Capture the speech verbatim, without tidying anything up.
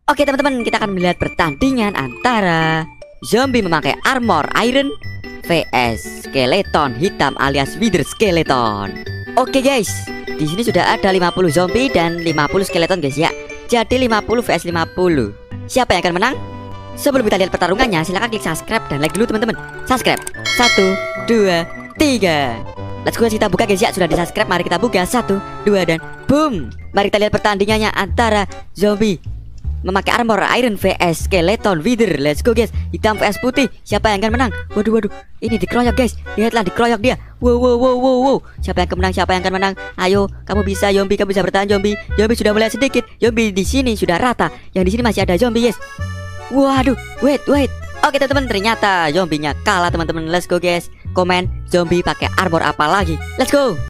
Oke teman-teman, kita akan melihat pertandingan antara zombie memakai armor iron vs skeleton hitam alias wither skeleton. Oke guys, di sini sudah ada lima puluh zombie dan lima puluh skeleton guys ya. Jadi lima puluh vs lima puluh. Siapa yang akan menang? Sebelum kita lihat pertarungannya, silahkan klik subscribe dan like dulu teman-teman. Subscribe. Satu, dua, tiga. Let's go, kita buka guys ya. Sudah di subscribe, mari kita buka. Satu, dua, dan boom. Mari kita lihat pertandingannya antara zombie memakai armor iron vs skeleton wither. Let's go guys. Hitam vs putih. Siapa yang akan menang? Waduh waduh. Ini dikeroyok guys. Lihatlah, dikeroyok dia. Wow wow wow wow wow. Siapa yang akan menang? Siapa yang akan menang? Ayo, kamu bisa zombie, kamu bisa bertahan zombie. Zombie sudah mulai sedikit. Zombie di sini sudah rata. Yang di sini masih ada zombie guys. Waduh, wait wait. Oke teman-teman, ternyata zombinya kalah teman-teman. Let's go guys. Komen zombie pakai armor apa lagi? Let's go.